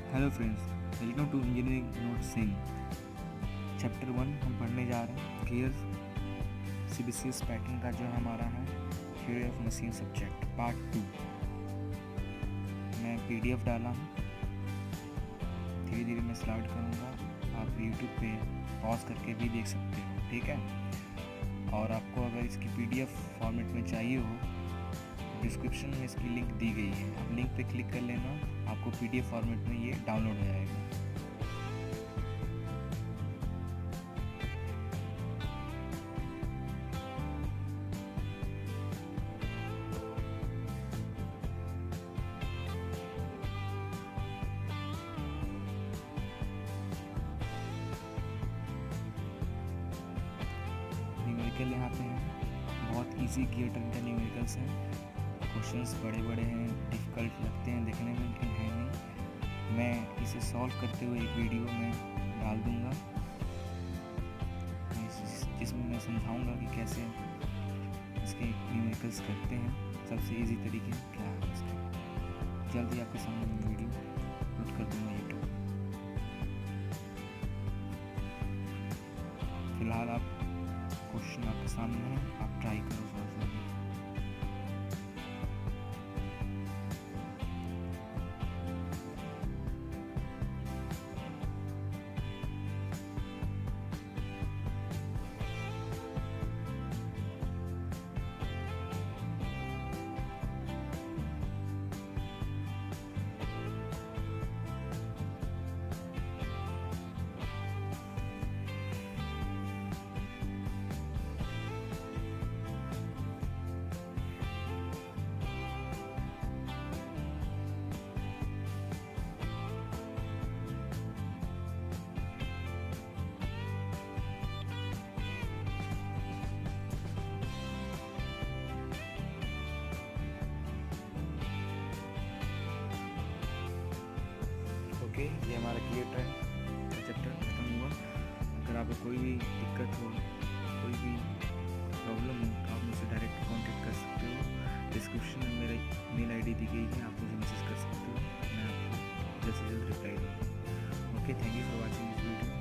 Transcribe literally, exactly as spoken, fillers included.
Hello friends, welcome to engineering note Singh. Chapter one हम पढ़ने जा रहे हैं। गियर सीबीसीएस पैटर्न का जो हमारा है theory of machine subject part two. मैं पीडीएफ डाला हूँ, धीरे धीरे मैं स्लाइड करूँगा। आप यूट्यूब पे पॉज करके भी देख सकते हो, ठीक है। और आपको अगर इसकी पीडीएफ फॉर्मेट में चाहिए हो, डिस्क्रिप्शन में इसकी लिंक दी गई है, आप लिंक पे क्लिक कर लेना, आपको पीडीएफ फॉर्मेट में ये डाउनलोड हो जाएगा। न्यूमेरिकल यहाँ पे हैं, बहुत इजी गियर टर्न का न्यूमेरिकल्स हैं। क्वेश्चंस बड़े बड़े हैं, डिफ़िकल्ट लगते हैं देखने में, लेकिन है नहीं। मैं इसे सॉल्व करते हुए एक वीडियो में डाल दूंगा, जिसमें मैं समझाऊंगा कि कैसे इसके न्यूमेरिकल्स करते हैं। सबसे इजी तरीके क्या है इसके। जल्दी आपके सामने मैं वीडियो अपलोड कर दूंगा यूट्यूब। फिलहाल आप क्वेश्चन आपके सामने है, आप ट्राई करो सॉल्व करने। ओके, ये हमारा क्लियर ट्रेंड चैप्टर खत्म हुआ। अगर आपको कोई भी दिक्कत हो, कोई भी प्रॉब्लम हो, तो आप मुझसे डायरेक्ट कांटेक्ट कर सकते हो। डिस्क्रिप्शन में मेरा मेल आईडी दी गई है, आप मुझे मैसेज कर सकते हो, मैं आपको जल्द से जल्द रिप्लाई दूँगा। Okay, thank you for watching this video.